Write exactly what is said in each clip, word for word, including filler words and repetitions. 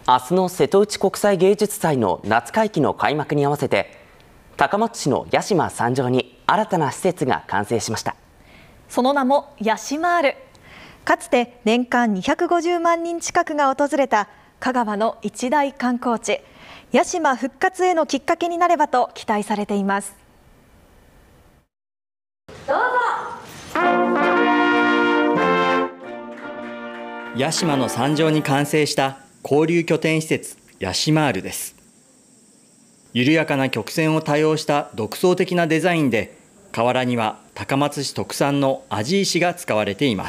明日の瀬戸内国際芸術祭の夏会期の開幕に合わせて、高松市の屋島三条に新たな施設が完成しました。 その名もヤシマール。かつて年間にひゃくごじゅうまんにん近くが訪れた香川の一大観光地、屋島復活へのきっかけになればと期待されています。どうぞ。 屋島の山上に完成した交流拠点施設ヤシマールです。緩やかな曲線を多用した独創的なデザインで、河原には高松市特産のアジ石が使われています。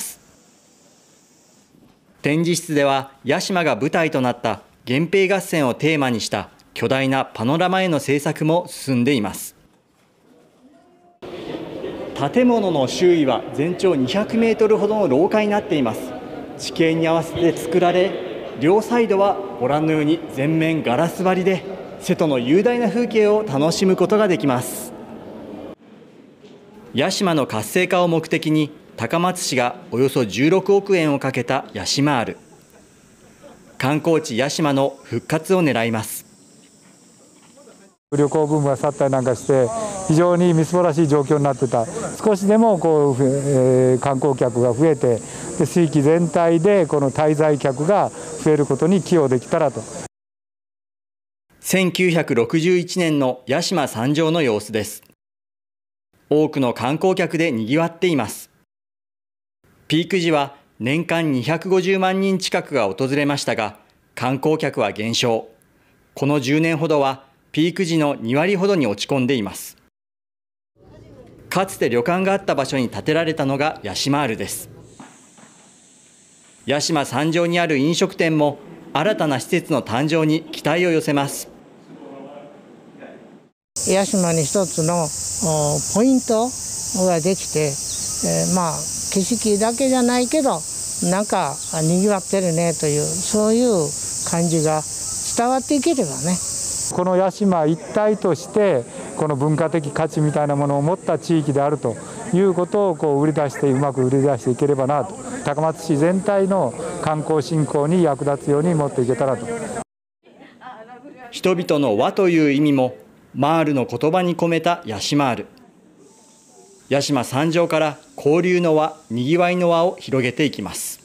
展示室では屋島が舞台となった源平合戦をテーマにした巨大なパノラマ絵の制作も進んでいます。建物の周囲は全長にひゃくメートルほどの廊下になっています。地形に合わせて作られ、両サイドはご覧のように全面ガラス張りで、瀬戸の雄大な風景を楽しむことができます。屋島の活性化を目的に高松市がおよそじゅうろくおくえんをかけたヤシマール。観光地屋島の復活を狙います。 旅行ブームが去ったりなんかして非常にみすぼらしい状況になってた。少しでもこう、えー、観光客が増えて、で地域全体でこの滞在客が増えることに寄与できたらと。 せんきゅうひゃくろくじゅういちねんの屋島三条の様子です。多くの観光客でにぎわっています。ピーク時は年間にひゃくごじゅうまんにん近くが訪れましたが、観光客は減少。このじゅうねんほどはピーク時のにわりほどに落ち込んでいます。かつて旅館があった場所に建てられたのがヤシマールです。屋島三条にある飲食店も新たな施設の誕生に期待を寄せます。 屋島に一つのポイントができて、えー、まあ景色だけじゃないけどなんかにぎわってるねという、そういう感じが伝わっていければね。 この屋島一体としてこの文化的価値みたいなものを持った地域であるということをこう売り出して、うまく売り出していければなと、高松市全体の観光振興に役立つように持っていけたらと。 人々の輪という意味もマールの言葉に込めたヤシマール。屋島三条から交流の輪、にぎわいの輪を広げていきます。